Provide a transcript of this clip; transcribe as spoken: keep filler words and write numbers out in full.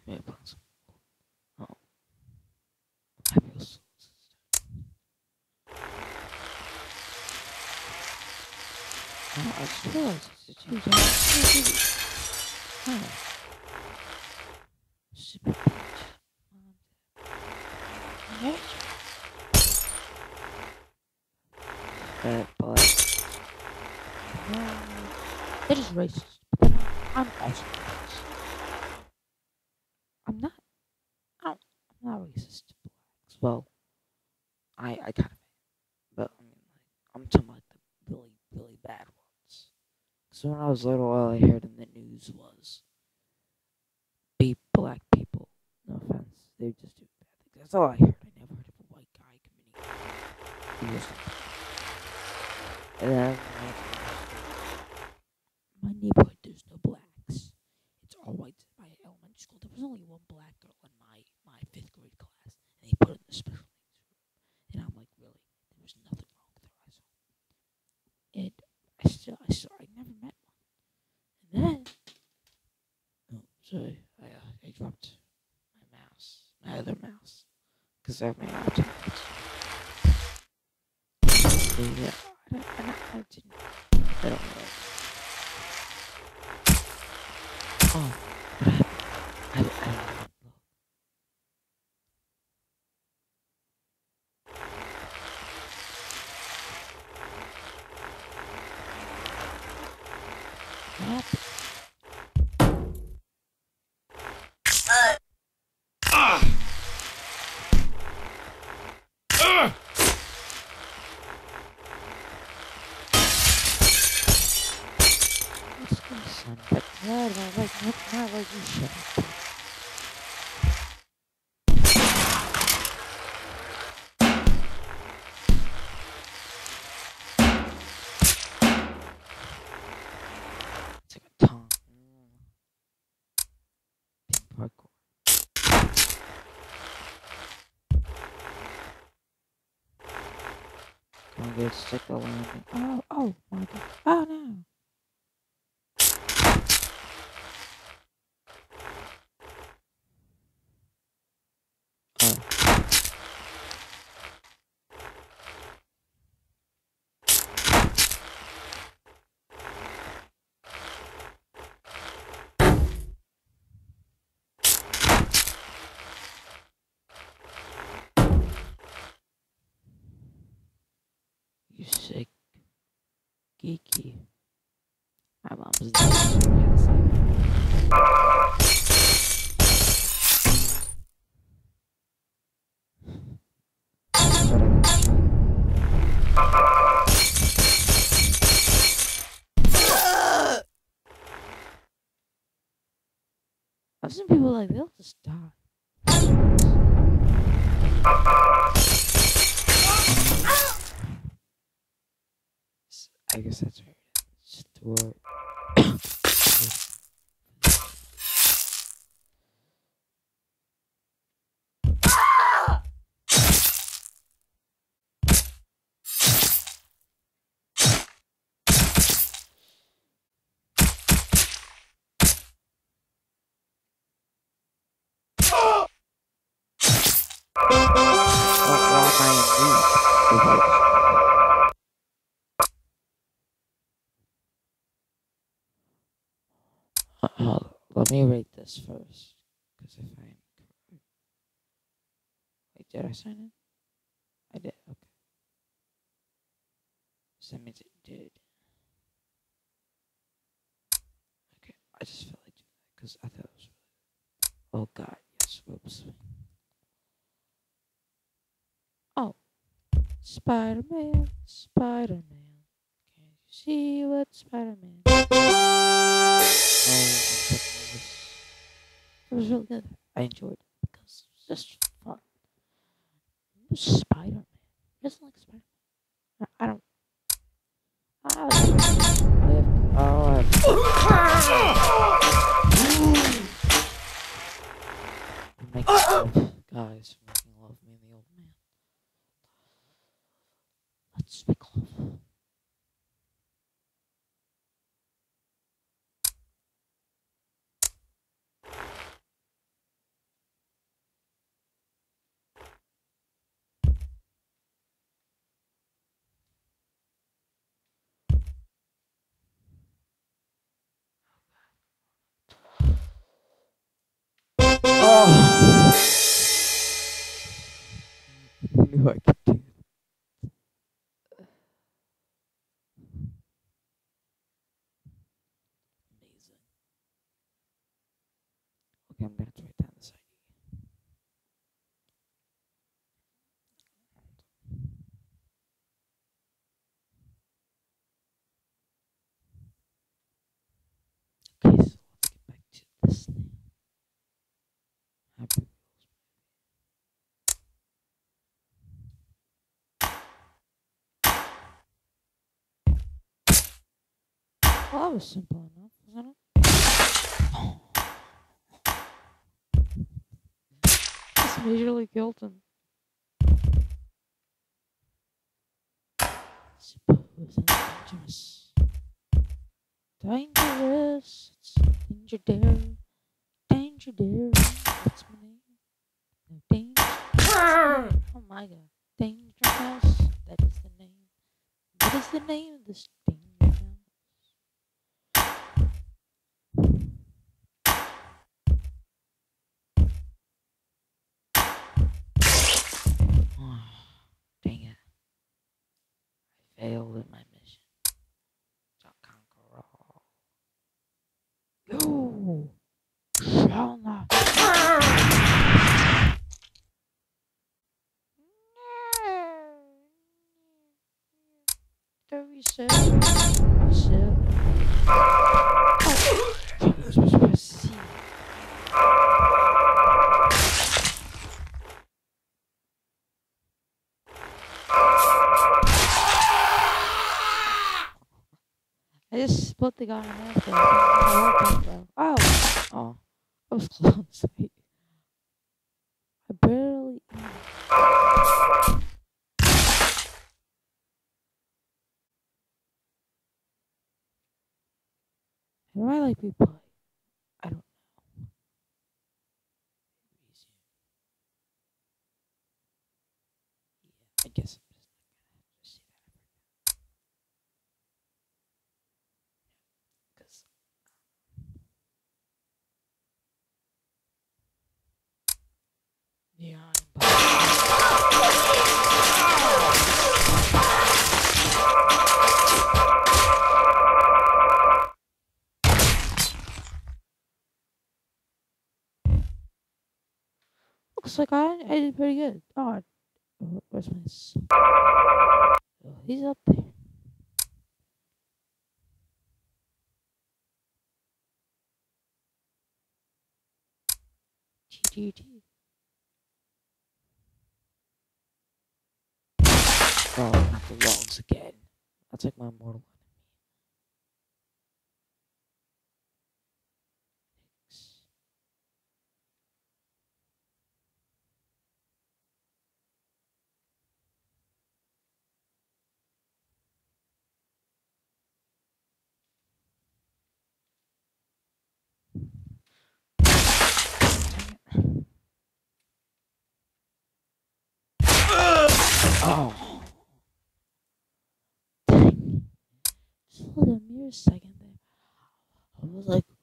me find some. Oh, I feel so. Oh, I just realized it's a huge. Oh, stupid bitch. Yes. Uh, but no, it is racist. But I'm also racist. I'm not. I don't, I'm not racist to blacks. Well, I I kind of am, but I mean like I'm talking about the really really bad ones. So when I was little, all I heard in the news was beat black people. No offense, they just do bad things. That's all I heard. I never heard of a white guy committing evil stuff. And then when I was in high school, my neighborhood there's no blacks. It's all whites. In my elementary school, there was only one black girl in my my fifth grade class, and they put her in the special needs room. And I'm like, really? There was nothing wrong with her. I saw, and I still, I saw, I never met one. And then, oh, sorry, I uh, I dropped my mouse, my other mouse, because I have my laptop next to me. Yeah, I, don't, I, don't, I didn't. I don't know. Oh, what happened? I, I didn't even look. What happened? Let's go, son. But Dad, I like what's not like you shut up. It's like a tongue. Mm. Pink parkour. Gonna get stick the landing. Oh, oh my god. Oh no. Oh. You sick. Geeky. My mom's I've seen people like they'll just die. I guess that's right. It's just the word. Uh, uh, let me rate this first, because if I am correct, wait, did I sign in? I did. Okay, so that means it did. Okay, I just felt like doing that because I thought it was really. Oh God, yes. Whoops. Oh, Spider-Man, Spider-Man. Can you see what Spider-Man? Oh, it was really good. I enjoyed it because it was just fun. It was Spider-Man. Just like Spider-Man. I, I don't. I don't. Oh, I'm making love, guys. Making love, me and the old man. Let's make love. Okay, I'm gonna have to write down this I D. Okay, so let's get back to this thing. Happy Well, that was simple enough, wasn't it? Just majorly killed him. Suppose I'm dangerous. Dangerous. It's danger dare. Danger dare. What's my name? No danger. Oh my god. Danger Mouse. That is the name. What is the name of this danger mouse? Oh, dang it. I failed at my mission. Shall conquer all. You shall not. thirty-seven. thirty-seven. Oh, I was supposed to see. I just split the guy in half there. Oh, oh, I was close. I barely. How do I like replay? I don't know. Yeah, I guess I'm just not gonna have to see that because yeah, looks like I I did pretty good. Oh, where's my son? Oh, he's up there. G G G. Oh, not the logs again. That's like my mortal enemy. Oh. Dang. Just hold on a mere second there. I was like,